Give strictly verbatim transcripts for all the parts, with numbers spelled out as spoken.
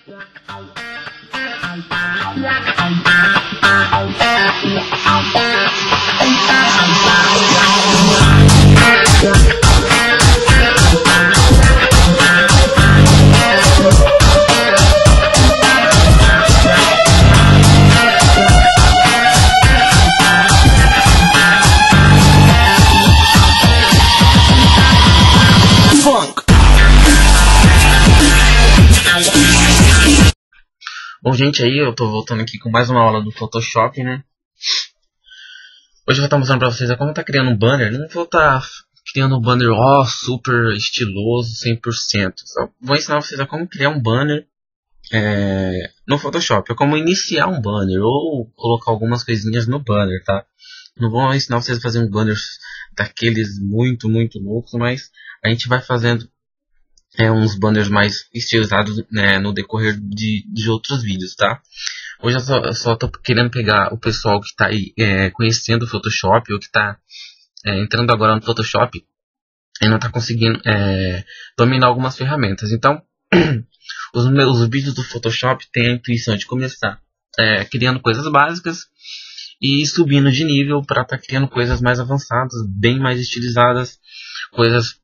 Bom, gente, aí eu tô voltando aqui com mais uma aula do Photoshop, né? Hoje eu vou estar mostrando pra vocês como tá criando um banner. Não vou estar criando um banner, ó, super estiloso, cem por cento. Só vou ensinar vocês a como criar um banner é, no Photoshop. Ou como iniciar um banner, ou colocar algumas coisinhas no banner, tá? Não vou ensinar vocês a fazer um banner daqueles muito, muito loucos, mas a gente vai fazendo É, uns banners mais estilizados, né, no decorrer de, de outros vídeos, tá? Hoje eu só, eu só tô querendo pegar o pessoal que tá aí é, conhecendo o Photoshop, ou que tá é, entrando agora no Photoshop e não tá conseguindo é, dominar algumas ferramentas. Então, os meus vídeos do Photoshop têm a intuição de começar é, criando coisas básicas e ir subindo de nível para estar tá criando coisas mais avançadas, bem mais estilizadas, coisas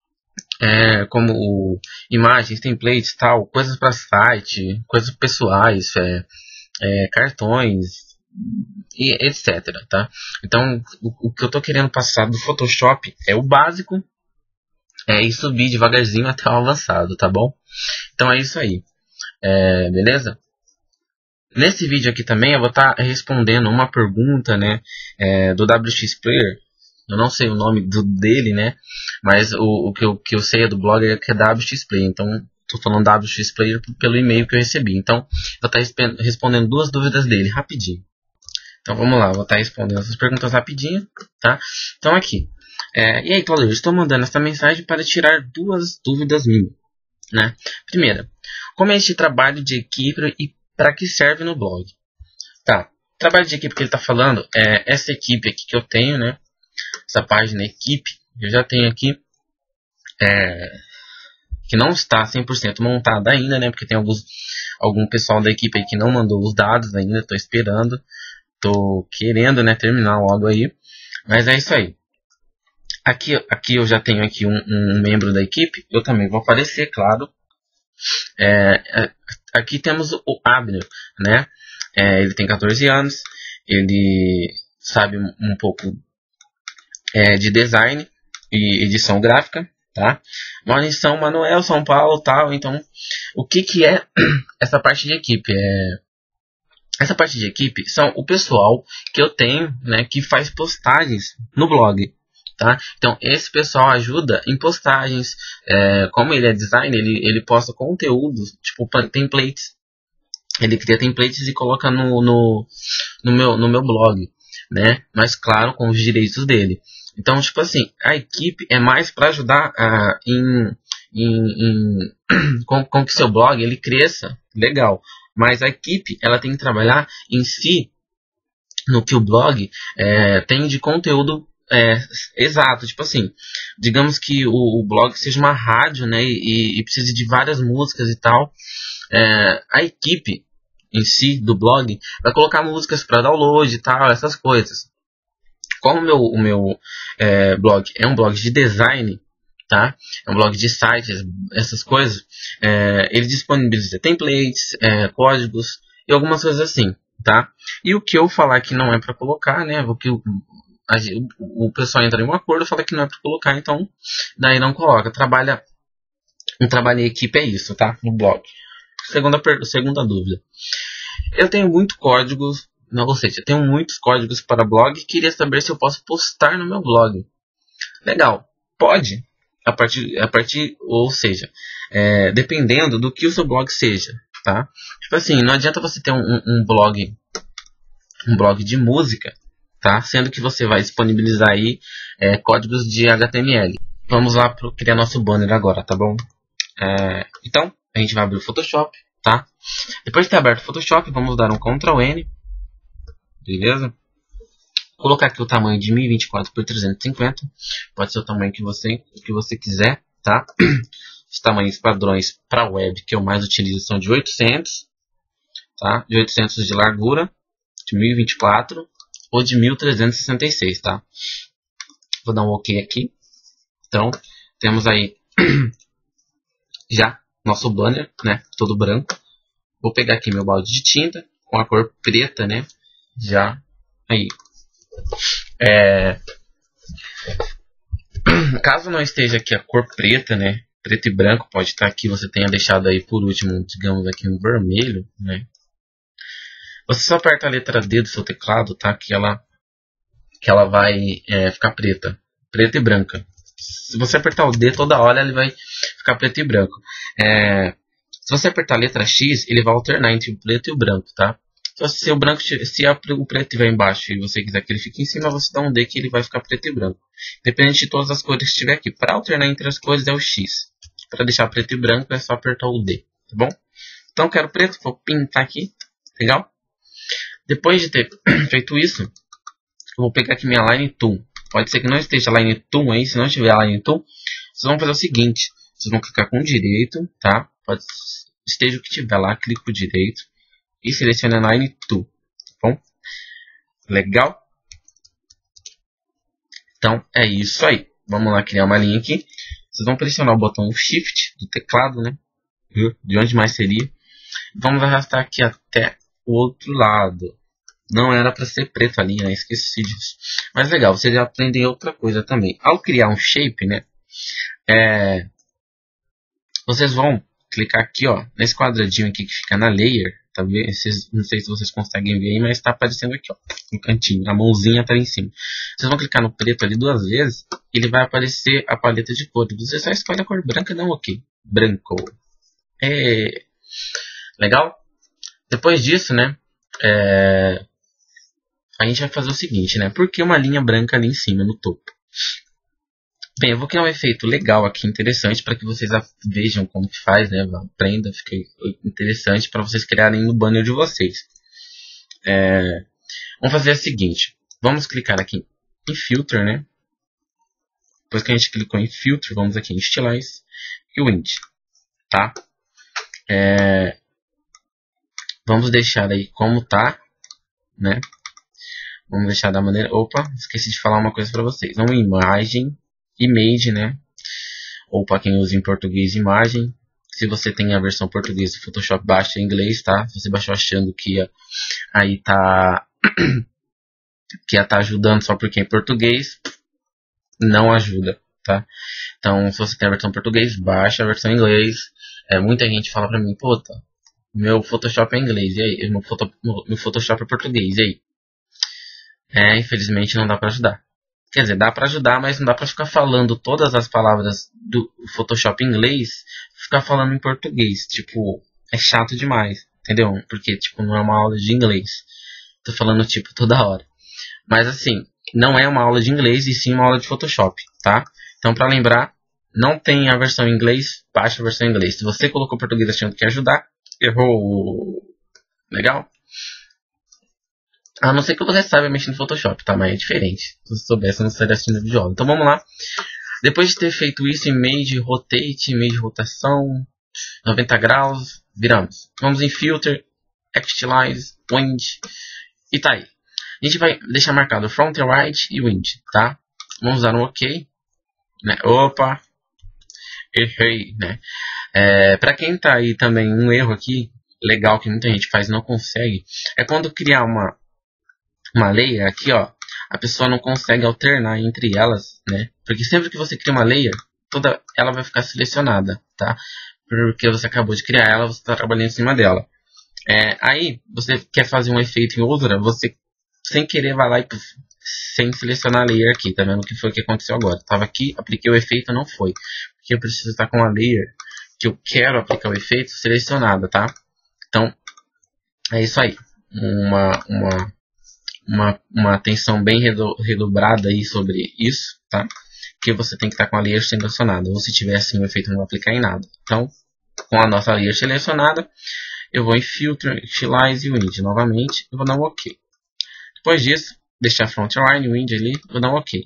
É, como imagens, templates, tal, coisas para site, coisas pessoais, é, é, cartões, e etc, tá? Então, o, o que eu tô querendo passar do Photoshop é o básico, é ir subir devagarzinho até o avançado, tá bom? Então é isso aí, é, beleza? Nesse vídeo aqui também eu vou estar tá respondendo uma pergunta, né, é, do W X Player. Eu não sei o nome do, dele, né? Mas o, o que, eu, que eu sei é do blog é que é W X Player. Então, estou falando W X Player pelo e-mail que eu recebi. Então, vou estar tá respondendo duas dúvidas dele, rapidinho. Então, vamos lá. Vou estar tá respondendo essas perguntas rapidinho, tá? Então, aqui. É, e aí, Claudio, eu estou mandando essa mensagem para tirar duas dúvidas minhas, né? Primeira, como é este trabalho de equipe e para que serve no blog? Tá. Trabalho de equipe que ele está falando é essa equipe aqui que eu tenho, né? Essa página equipe, eu já tenho aqui, é, que não está cem por cento montada ainda, né? Porque tem alguns, algum pessoal da equipe aí que não mandou os dados ainda, estou esperando, estou querendo, né, terminar logo aí. Mas é isso aí. Aqui, aqui eu já tenho aqui um, um membro da equipe, eu também vou aparecer, claro. É, é, aqui temos o Abner, né? É, ele tem quatorze anos, ele sabe um pouco É, de design e edição gráfica, tá? Mora em São Manuel, São Paulo, tal. Então, o que que é essa parte de equipe? É... Essa parte de equipe são o pessoal que eu tenho, né, que faz postagens no blog, tá? Então, esse pessoal ajuda em postagens. É, como ele é designer, ele, ele posta conteúdos, tipo templates. Ele cria templates e coloca no, no, no, meu, no meu blog, né? Mas, claro, com os direitos dele. Então, tipo assim, a equipe é mais para ajudar uh, em, em, em com, com que seu blog ele cresça, legal. Mas a equipe ela tem que trabalhar em si, no que o blog é, tem de conteúdo é, exato. Tipo assim, digamos que o, o blog seja uma rádio, né, e, e precise de várias músicas e tal. É, a equipe em si do blog vai colocar músicas para download e tal, essas coisas. Como o meu, o meu é, blog é um blog de design, tá? É um blog de sites, essas coisas, é, ele disponibiliza templates, é, códigos e algumas coisas assim, tá? E o que eu falar que não é para colocar, né? O que o, a, o pessoal entra em um acordo e fala que não é para colocar, então daí não coloca. Trabalha, um trabalho em equipe é isso, tá? No blog. Segunda, segunda dúvida. Eu tenho muito códigos. Não, ou seja, eu tenho muitos códigos para blog e queria saber se eu posso postar no meu blog. Legal, pode. A partir, a partir ou seja, é, dependendo do que o seu blog seja, tá? Tipo assim, não adianta você ter um, um, um blog, um blog de música, tá? Sendo que você vai disponibilizar aí é, códigos de H T M L. Vamos lá para criar nosso banner agora, tá bom? É, então, a gente vai abrir o Photoshop, tá? Depois de ter aberto o Photoshop, vamos dar um control N. Beleza? Vou colocar aqui o tamanho de mil e vinte e quatro por trezentos e cinquenta. Pode ser o tamanho que você, que você quiser, tá? Os tamanhos padrões para web que eu mais utilizo são de oitocentos, tá? De oitocentos de largura, de mil e vinte e quatro ou de mil trezentos e sessenta e seis, tá? Vou dar um OK aqui. Então, temos aí já nosso banner, né? Todo branco. Vou pegar aqui meu balde de tinta com a cor preta, né? Já aí. É... Caso não esteja aqui a cor preta, né? Preto e branco, pode estar aqui. Você tenha deixado aí por último, digamos aqui um vermelho, né? Você só aperta a letra D do seu teclado, tá? Que ela, que ela vai é, ficar preta. Preta e branca. Se você apertar o D toda hora, ele vai ficar preto e branco. É, se você apertar a letra X, ele vai alternar entre o preto e o branco, tá? Então, se o, branco, se a, o preto estiver embaixo e você quiser que ele fique em cima, você dá um D que ele vai ficar preto e branco. Dependente de todas as cores que estiver aqui. Para alternar entre as cores é o X. Para deixar preto e branco é só apertar o D, tá bom? Então, quero preto, vou pintar aqui. Legal? Depois de ter feito isso, eu vou pegar aqui minha Line Tool. Pode ser que não esteja a Line Tool aí. Se não tiver a Line Tool, vocês vão fazer o seguinte. Vocês vão clicar com o direito, tá? Pode, esteja o que tiver lá, clica com o direito. E seleciona a Line Tool. Tá bom? Legal? Então, é isso aí. Vamos lá criar uma linha aqui. Vocês vão pressionar o botão Shift do teclado, né? De onde mais seria. Vamos arrastar aqui até o outro lado. Não era para ser preto ali, né? Esqueci disso. Mas legal, vocês já aprendem outra coisa também. Ao criar um shape, né? É... Vocês vão clicar aqui, ó. Nesse quadradinho aqui que fica na layer. Tá vendo? Vocês, não sei se vocês conseguem ver aí, mas está aparecendo aqui, ó. No cantinho. A mãozinha tá ali em cima. Vocês vão clicar no preto ali duas vezes. E ele vai aparecer a paleta de cores. Você só escolhe a cor branca e dá um OK. Branco. É... Legal? Depois disso, né? É... A gente vai fazer o seguinte, né? Por que uma linha branca ali em cima, no topo? Bem, eu vou criar um efeito legal aqui, interessante, para que vocês vejam como que faz, né? Aprenda, fica interessante para vocês criarem no banner de vocês. É... Vamos fazer o seguinte. Vamos clicar aqui em Filter, né? Depois que a gente clicou em Filter, vamos aqui em Stylize e Wind, tá? É... Vamos deixar aí como tá, né? Vamos deixar da maneira... Opa, esqueci de falar uma coisa para vocês. Uma imagem, image, né? Ou para quem usa em português, imagem. Se você tem a versão portuguesa do Photoshop, baixa em inglês, tá? Se você baixou achando que ia, aí tá... que ia tá ajudando só porque é em português, não ajuda, tá? Então, se você tem a versão português, baixa a versão em inglês. É, muita gente fala pra mim, pô, tá, meu Photoshop é inglês, e aí? Meu, foto, meu Photoshop é português, e aí? É, infelizmente não dá pra ajudar. Quer dizer, dá pra ajudar, mas não dá pra ficar falando todas as palavras do Photoshop em inglês, ficar falando em português. Tipo, é chato demais, entendeu? Porque, tipo, não é uma aula de inglês. Tô falando, tipo, toda hora. Mas, assim, não é uma aula de inglês, e sim uma aula de Photoshop, tá? Então, pra lembrar, não tem a versão em inglês, baixa a versão em inglês. Se você colocou português achando que ia ajudar, errou. Legal? A não ser que você saiba mexer no Photoshop, tá? Mas é diferente. Se você soubesse, não estaria assistindo o vídeo. Então vamos lá. Depois de ter feito isso, Image Rotate, Image Rotação, noventa graus, viramos. Vamos em Filter, Stylize, Wind, e tá aí. A gente vai deixar marcado Front and Right e Wind, tá? Vamos dar um OK. Né? Opa! Errei, né? É, pra quem tá aí também, um erro aqui, legal, que muita gente faz e não consegue, é quando criar uma uma layer aqui, ó, a pessoa não consegue alternar entre elas, né? Porque sempre que você cria uma layer, toda ela vai ficar selecionada, tá? Porque você acabou de criar ela, você está trabalhando em cima dela. É, aí, você quer fazer um efeito em outra, você, sem querer, vai lá e puff, sem selecionar a layer aqui, tá vendo o que foi que aconteceu agora? Tava aqui, apliquei o efeito, não foi. Porque eu preciso estar com a layer que eu quero aplicar o efeito selecionada, tá? Então, é isso aí. Uma... uma Uma, uma atenção bem redobrada aí sobre isso, tá? Que você tem que estar com a layer selecionada. Ou se tiver assim, o efeito não vai aplicar em nada. Então, com a nossa layer selecionada, eu vou em Filter, Stylize e Wind novamente. Eu vou dar um OK. Depois disso, deixar Front Line e Wind ali, eu vou dar um OK.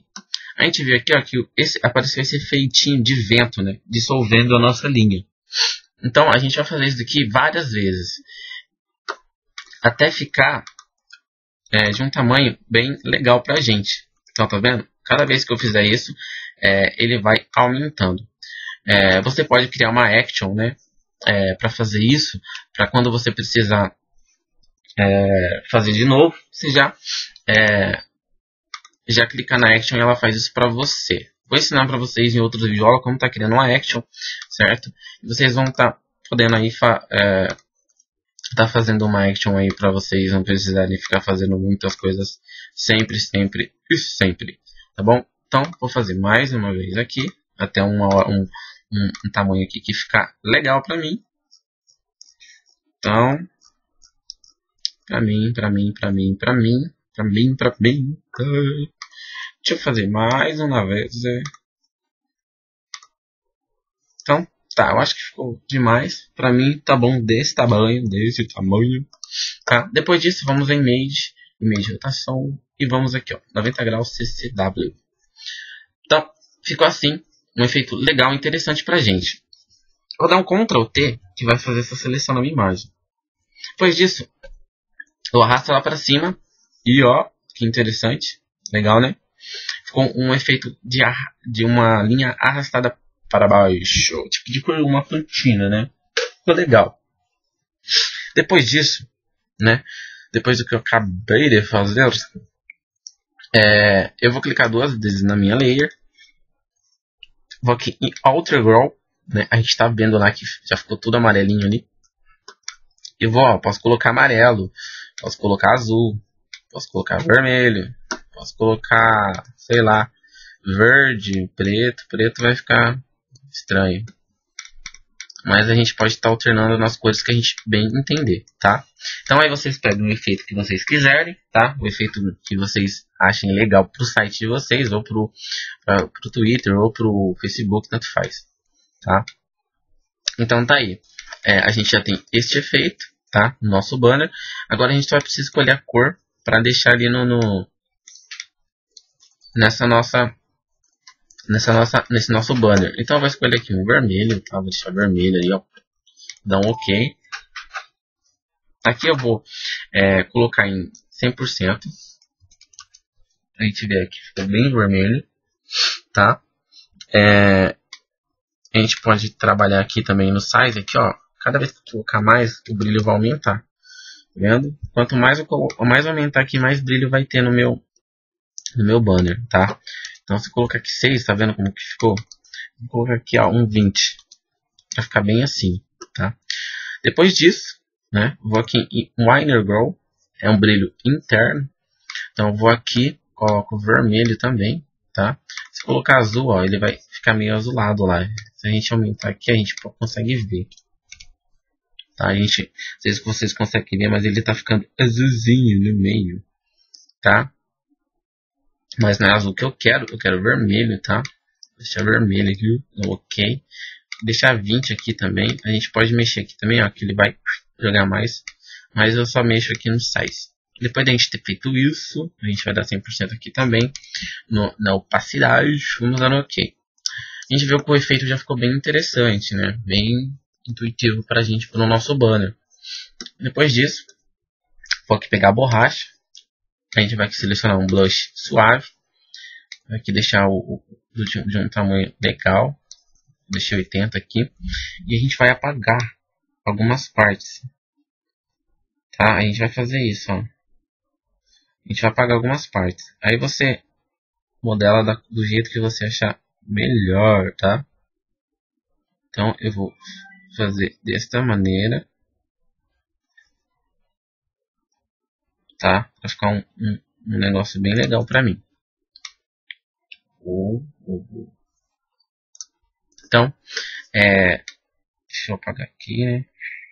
A gente vê aqui ó, que esse, apareceu esse efeitinho de vento, né? Dissolvendo a nossa linha. Então a gente vai fazer isso daqui várias vezes. Até ficar é, de um tamanho bem legal pra gente. Então tá vendo? Cada vez que eu fizer isso, é, ele vai aumentando. É, você pode criar uma action, né? É, para fazer isso. Para quando você precisar é, fazer de novo, você já... É, já clica na action e ela faz isso para você. Vou ensinar para vocês em outros vídeos como tá criando uma action, certo? E vocês vão estar tá podendo aí fa é, tá fazendo uma action aí para vocês não precisarem ficar fazendo muitas coisas sempre, sempre e sempre, tá bom? Então vou fazer mais uma vez aqui até uma, um, um, um tamanho aqui que ficar legal para mim. Então, para mim, para mim, para mim, para mim. Pra mim, pra mim. Deixa eu fazer mais uma vez. Então, tá. Eu acho que ficou demais. Pra mim, tá bom desse tamanho. Desse tamanho. Tá. Depois disso, vamos em Image. Image rotação. E vamos aqui, ó. noventa graus C C W. Então, ficou assim. Um efeito legal e interessante pra gente. Vou dar um control T. Que vai fazer essa seleção na minha imagem. Depois disso, eu arrasto lá pra cima. E ó, que interessante, legal, né? Ficou um efeito de, de uma linha arrastada para baixo, tipo de uma plantina, né? Ficou legal. Depois disso, né? Depois do que eu acabei de fazer, é, eu vou clicar duas vezes na minha layer. Vou aqui em Outer Grow, né? A gente tá vendo lá que já ficou tudo amarelinho ali. E vou, ó, posso colocar amarelo, posso colocar azul. Posso colocar vermelho, posso colocar, sei lá, verde, preto. Preto vai ficar estranho. Mas a gente pode estar tá alternando nas cores que a gente bem entender, tá? Então aí vocês pegam o efeito que vocês quiserem, tá? O efeito que vocês achem legal pro site de vocês, ou pro, pra, pro Twitter, ou pro Facebook, tanto faz, tá? Então tá aí. É, a gente já tem este efeito, tá? No nosso banner. Agora a gente vai precisar escolher a cor para deixar ali no, no nessa nossa nessa nossa nesse nosso banner. Então eu vou escolher aqui um vermelho, tá? Vou deixar vermelho aí, ó. Dá um OK. Aqui eu vou é, colocar em cem por cento. A gente vê aqui fica bem vermelho, tá? É, a gente pode trabalhar aqui também no size aqui, ó. Cada vez que eu colocar mais, o brilho vai aumentar. Vendo? Quanto mais eu mais aumentar aqui, mais brilho vai ter no meu no meu banner, tá? Então se eu colocar aqui seis, tá vendo como que ficou? Vou colocar aqui, ó, um vinte. Vai ficar bem assim, tá? Depois disso, né, vou aqui em Inner Grow, é um brilho interno. Então eu vou aqui, coloco vermelho também, tá? Se colocar azul, ó, ele vai ficar meio azulado lá. Se a gente aumentar aqui, a gente consegue ver. Tá, a gente, não sei se vocês conseguem ver, mas ele tá ficando azulzinho no meio, tá? Mas não é azul que eu quero, eu quero vermelho, tá? Deixar vermelho aqui, OK. Deixar vinte aqui também, a gente pode mexer aqui também, ó, que ele vai jogar mais, mas eu só mexo aqui no size. Depois de a gente ter feito isso, a gente vai dar cem por cento aqui também, no, na opacidade, vamos dar no OK. A gente viu que o efeito já ficou bem interessante, né? Bem intuitivo para a gente, para o nosso banner. Depois disso, vou aqui pegar a borracha. A gente vai aqui selecionar um blush suave. Vai aqui deixar o, o de, de um tamanho legal. Deixei oitenta aqui. E a gente vai apagar algumas partes. Tá? A gente vai fazer isso, ó. A gente vai apagar algumas partes. Aí você modela da, do jeito que você achar melhor, tá? Então eu vou fazer desta maneira, tá? Vai ficar um, um, um negócio bem legal pra mim. Então, é, deixa eu apagar aqui, né?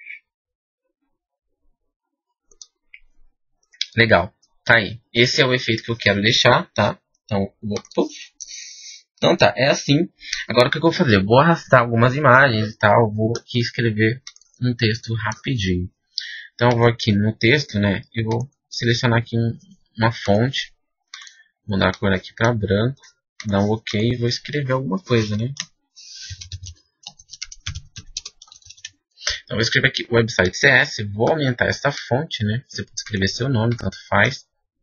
Legal, tá aí. Esse é o efeito que eu quero deixar, tá? Então, vou... Então tá, é assim. Agora o que eu vou fazer? Eu vou arrastar algumas imagens e tal. Vou aqui escrever um texto rapidinho. Então eu vou aqui no texto, né? E vou selecionar aqui um, uma fonte. Vou dar a cor aqui para branco. dar um ok e vou escrever alguma coisa, né? Então, vou escrever aqui website C S, vou aumentar essa fonte, né? Você pode escrever seu nome, tanto faz.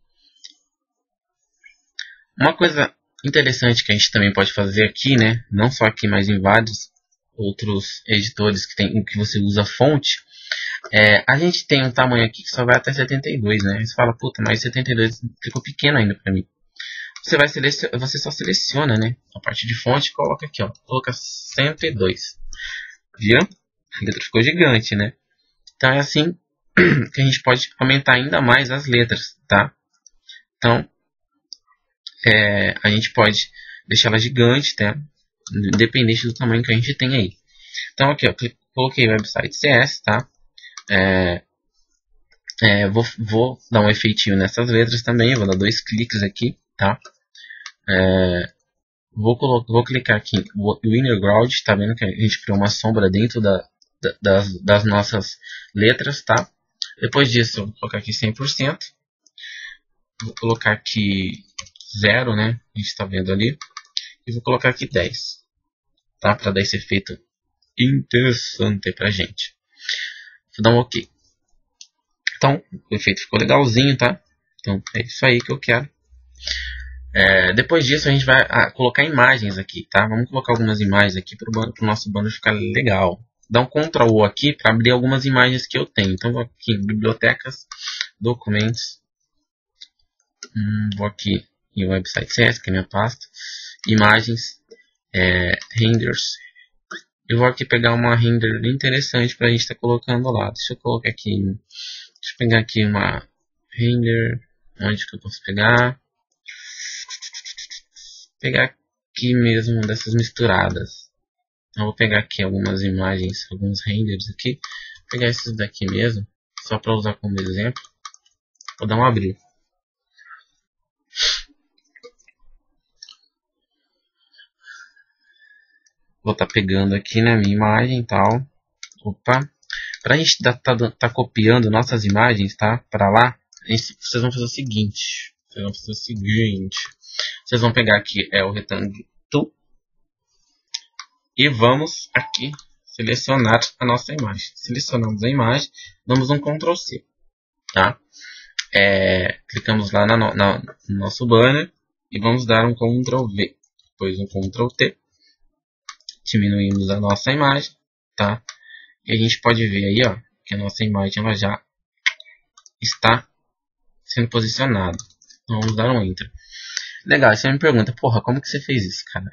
Uma coisa interessante que a gente também pode fazer aqui, né? Não só aqui, mas em vários outros editores que, tem, que você usa fonte. É, a gente tem um tamanho aqui que só vai até setenta e dois, né? Você fala, puta, mas setenta e dois ficou pequeno ainda para mim. Você, vai selecion... você só seleciona, né? A parte de fonte, coloca aqui, ó. Coloca cento e dois. Viu? A letra ficou gigante, né? Então é assim que a gente pode aumentar ainda mais as letras, tá? Então, é, a gente pode deixar ela gigante, tá? Independente do tamanho que a gente tem aí. Então aqui, ó, coloquei o website C S, tá? É, é, vou, vou dar um efeitinho nessas letras também, vou dar dois cliques aqui, tá? É, vou, colocar, vou clicar aqui o Inner Ground, tá vendo que a gente criou uma sombra dentro da, da, das, das nossas letras, tá? Depois disso, eu vou colocar aqui cem por cento, vou colocar aqui zero, né? A gente está vendo ali, e vou colocar aqui dez, tá? Para dar esse efeito interessante pra gente. Vou dar um ok. Então, o efeito ficou legalzinho, tá? Então, é isso aí que eu quero. É, depois disso, a gente vai ah, colocar imagens aqui, tá? Vamos colocar algumas imagens aqui para o nosso banner ficar legal. Dá um control O aqui para abrir algumas imagens que eu tenho. Então, vou aqui em bibliotecas, documentos. Hum, vou aqui em website C S, que é a minha pasta. Imagens, é, renders. Eu vou aqui pegar uma render interessante para a gente estar tá colocando lá. Deixa eu colocar aqui. Deixa eu pegar aqui uma render. Onde que eu posso pegar? Pegar aqui mesmo dessas misturadas. Eu vou pegar aqui algumas imagens, alguns renders aqui. Vou pegar esses daqui mesmo, só para usar como exemplo. Vou dar um abrir. Vou estar tá pegando aqui na minha imagem e tal. Opa. Para a gente estar tá, tá, tá copiando nossas imagens, tá? Para lá, gente, vocês vão fazer o seguinte. Vocês vão fazer o seguinte. Vocês vão pegar aqui é o retângulo e vamos aqui selecionar a nossa imagem. Selecionamos a imagem, damos um control C, tá? É, clicamos lá na, na, no nosso banner e vamos dar um control V, depois um control T, diminuímos a nossa imagem, tá? E a gente pode ver aí, ó, que a nossa imagem ela já está sendo posicionada. Então, vamos dar um Enter. Legal, você me pergunta, porra, como que você fez isso, cara?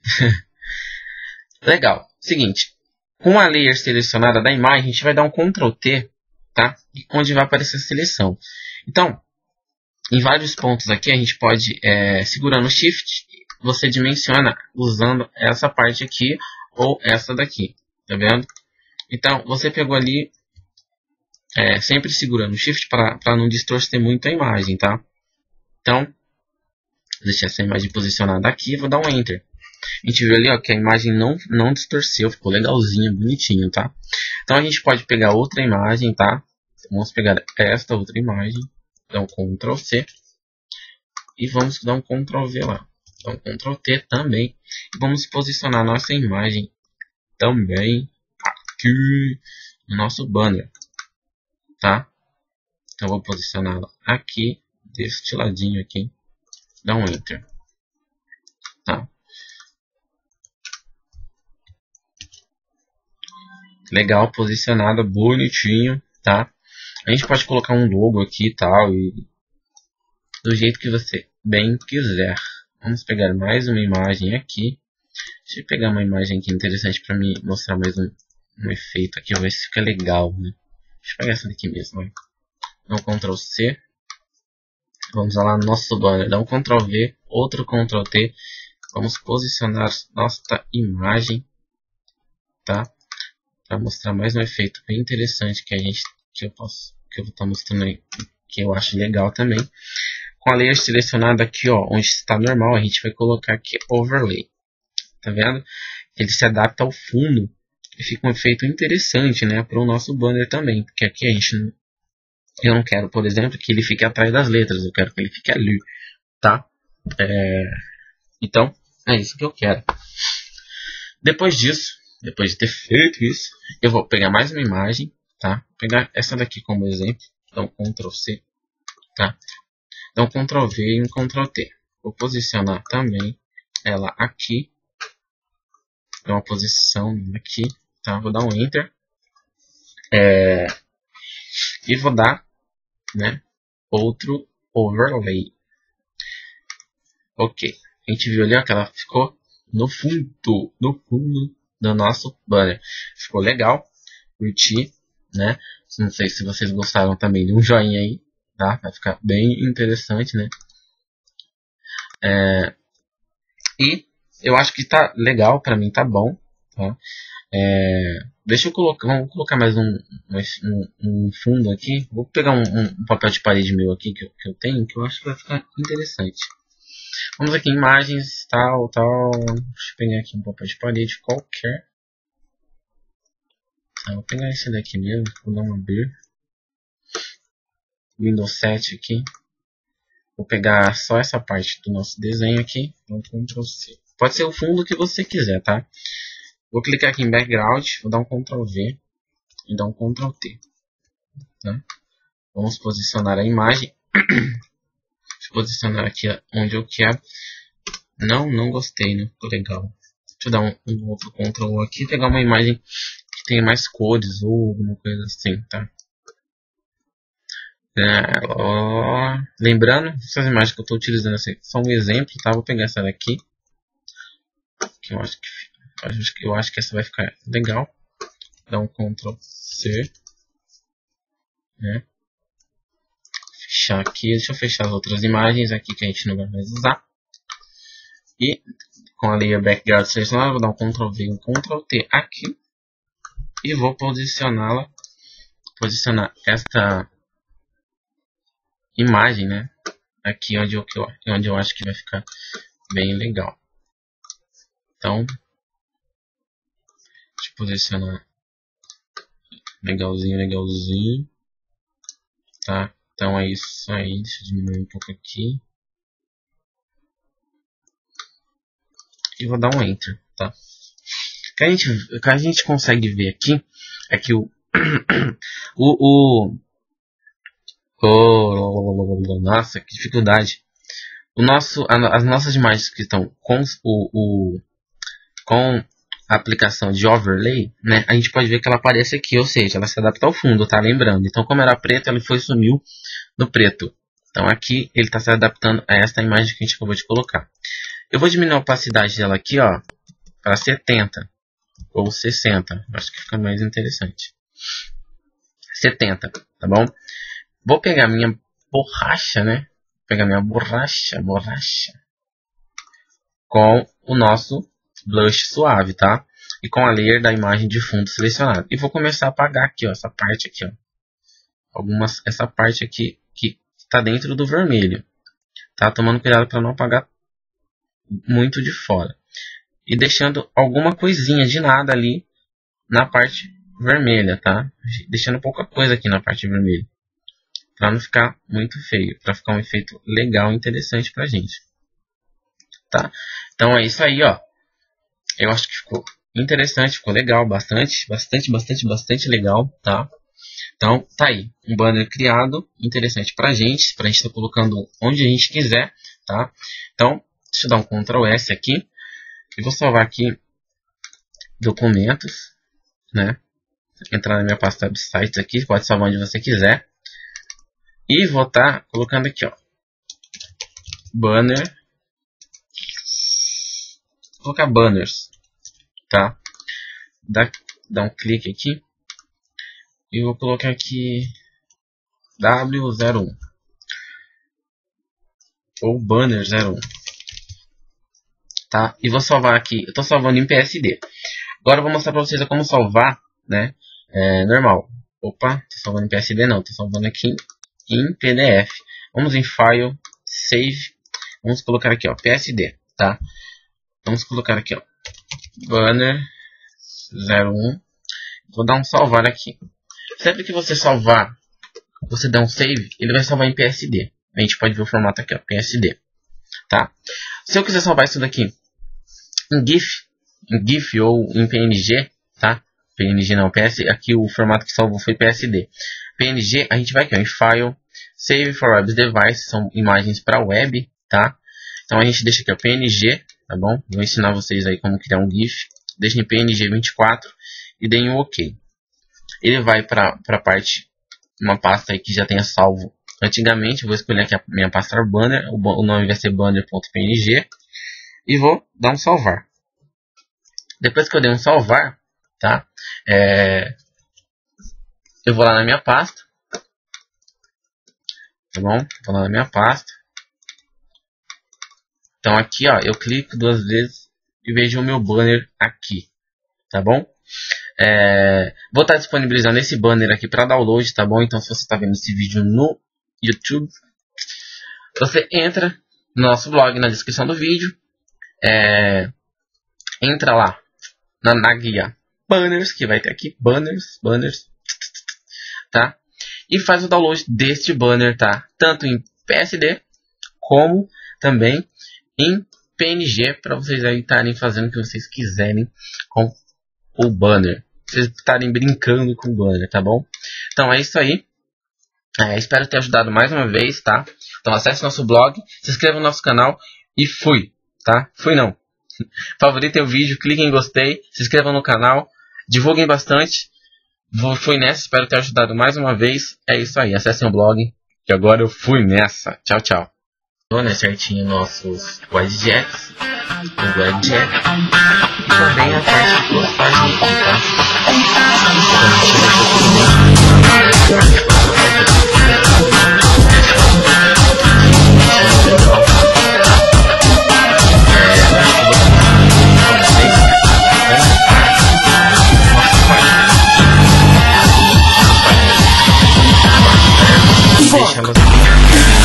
Legal, seguinte, com a layer selecionada da imagem, a gente vai dar um control T, tá? Onde vai aparecer a seleção. Então, em vários pontos aqui, a gente pode, é, segurando o Shift, você dimensiona usando essa parte aqui ou essa daqui, tá vendo? Então, você pegou ali, é, sempre segurando o Shift para não distorcer muito a imagem, tá? Então, vou deixar essa imagem posicionada aqui e vou dar um Enter. A gente viu ali, ó, que a imagem não, não distorceu, ficou legalzinho, bonitinho, tá? Então, a gente pode pegar outra imagem, tá? Vamos pegar esta outra imagem, dar um control C e vamos dar um control V lá. Então, control T também. E vamos posicionar a nossa imagem também aqui no nosso banner, tá? Então, vou posicioná-la aqui, deste ladinho aqui. Dá um Enter. Tá? Legal, posicionada, bonitinho, tá? A gente pode colocar um logo aqui e tal, e do jeito que você bem quiser. Vamos pegar mais uma imagem aqui. Deixa eu pegar uma imagem aqui interessante para me mostrar mais um, um efeito aqui, ver se fica legal, né? Deixa eu pegar essa daqui mesmo, né? Dá um control C. Vamos lá no nosso banner, dá um control V, outro control T. Vamos posicionar nossa imagem, tá? Para mostrar mais um efeito bem interessante que a gente, que eu posso, que eu vou estar mostrando aí, que eu acho legal também. Com a layer selecionada aqui, ó, onde está normal, a gente vai colocar aqui overlay, tá vendo? Ele se adapta ao fundo e fica um efeito interessante, né, para o nosso banner também, porque aqui a gente não, eu não quero, por exemplo, que ele fique atrás das letras, eu quero que ele fique ali, tá? É, Então, é isso que eu quero. Depois disso, depois de ter feito isso, eu vou pegar mais uma imagem, tá? Vou pegar essa daqui como exemplo, então Ctrl C, tá? Então Ctrl V e um Ctrl T. Vou posicionar também ela aqui, dar uma posição aqui, tá? Vou dar um Enter, é... e vou dar, né, outro overlay. Ok, a gente viu ali ó, que ela ficou no fundo, no fundo do nosso banner. Ficou legal, curti, né? Não sei se vocês gostaram também de um joinha aí, tá? Vai ficar bem interessante, né? É... E eu acho que tá legal, pra mim tá bom, tá? É... Deixa eu colocar, vamos colocar mais um, um, um fundo aqui. Vou pegar um, um papel de parede meu aqui que eu, que eu tenho, que eu acho que vai ficar interessante. Vamos aqui em imagens, tal, tal. Deixa eu pegar aqui um papel de parede qualquer. Tá, vou pegar esse daqui mesmo, vou dar um abrir. Windows sete aqui. Vou pegar só essa parte do nosso desenho aqui. Então, Ctrl C. Pode ser o fundo que você quiser, tá? Vou clicar aqui em Background, vou dar um Ctrl V e dar um Ctrl T. Tá? Vamos posicionar a imagem. Deixa eu posicionar aqui onde eu quero. Não, não gostei, né? Ficou legal. Deixa eu dar um, um outro Ctrl aqui, pegar uma imagem que tenha mais cores ou alguma coisa assim, tá? É, ó, lembrando, essas imagens que eu estou utilizando assim, são um exemplo, tá? Vou pegar essa daqui, que eu acho que, eu acho que essa vai ficar legal. Dá um Ctrl C, né? Fechar aqui, deixa eu fechar as outras imagens aqui que a gente não vai mais usar. E com a layer background selecionada, vou dar um Ctrl V e um Ctrl T aqui. E vou posicioná-la, posicionar esta imagem, né? Aqui onde eu, onde eu acho que vai ficar bem legal. Então, deixa eu posicionar legalzinho, legalzinho. Tá? Então é isso aí. Deixa eu diminuir um pouco aqui. E vou dar um Enter, tá? O que a gente, o que a gente consegue ver aqui é que o o, o, o nossa, que dificuldade. O nosso, as nossas imagens que estão com o, o com a aplicação de overlay, né? A gente pode ver que ela aparece aqui, ou seja, ela se adapta ao fundo, tá? Lembrando. Então, como era preto, ele foi e sumiu no preto. Então, aqui ele está se adaptando a esta imagem que a gente acabou de colocar. Eu vou diminuir a opacidade dela aqui, ó, para setenta ou sessenta. Acho que fica mais interessante. setenta, tá bom? Vou pegar minha borracha, né? Vou pegar minha borracha, borracha, com o nosso blush suave, tá? E com a layer da imagem de fundo selecionada. E vou começar a apagar aqui, ó, essa parte aqui, ó. Algumas, essa parte aqui que está dentro do vermelho, tá? Tomando cuidado para não apagar muito de fora. E deixando alguma coisinha de nada ali na parte vermelha, tá? Deixando pouca coisa aqui na parte vermelha. Para não ficar muito feio. Para ficar um efeito legal e interessante pra gente. Tá? Então é isso aí, ó. Eu acho que ficou interessante, ficou legal, bastante, bastante, bastante, bastante legal, tá? Então, tá aí, um banner criado, interessante pra gente, pra gente estar tá colocando onde a gente quiser, tá? Então, deixa eu dar um Ctrl S aqui, e vou salvar aqui documentos, né? Entrar na minha pasta websites aqui, pode salvar onde você quiser. E vou estar tá colocando aqui, ó, banner, vou colocar banners, tá? Dá, dá um clique aqui. E vou colocar aqui W zero um. Ou banner zero um. Tá? E vou salvar aqui. Eu estou salvando em P S D. Agora eu vou mostrar para vocês como salvar, né? É, normal. Opa, estou salvando em P S D não. Estou salvando aqui em P D F. Vamos em File, Save. Vamos colocar aqui, ó, P S D. Tá? Vamos colocar aqui, ó, banner zero um. Vou dar um salvar aqui. Sempre que você salvar, você dá um save, ele vai salvar em P S D. A gente pode ver o formato aqui, ó, P S D. tá? Se eu quiser salvar isso daqui em GIF, em GIF ou em P N G, tá? P N G não, P S, aqui o formato que salvou foi P S D. P N G, a gente vai aqui ó, em File, Save for Web Device, são imagens para web, tá? Então a gente deixa aqui o P N G, tá bom? Vou ensinar vocês aí como criar um GIF. Deixa em P N G vinte e quatro e deem um OK. Ele vai para a parte, uma pasta aí que já tenha salvo antigamente. Eu vou escolher aqui a minha pasta banner, o, o nome vai ser banner.png e vou dar um salvar. Depois que eu dei um salvar, tá? É, eu vou lá na minha pasta, tá bom? Vou lá na minha pasta. Então aqui, ó, eu clico duas vezes e vejo o meu banner aqui, tá bom? É, vou estar disponibilizando esse banner aqui para download, tá bom? Então se você está vendo esse vídeo no YouTube, você entra no nosso blog, na descrição do vídeo, é, entra lá na, na guia banners, que vai ter aqui, banners, banners, tá? E faz o download deste banner, tá? Tanto em P S D, como também em P N G, para vocês aí estarem fazendo o que vocês quiserem com o banner. Vocês estarem brincando com o banner, tá bom? Então é isso aí. É, espero ter ajudado mais uma vez, tá? Então acesse nosso blog, se inscreva no nosso canal e fui, tá? Fui não. Favoritem o vídeo, cliquem em gostei, se inscrevam no canal, divulguem bastante. Vou, fui nessa, espero ter ajudado mais uma vez. É isso aí, acessem o blog, que agora eu fui nessa. Tchau, tchau. Né, certinho nossos widgets, o widget e também a parte de postagem aqui, tá? Deixando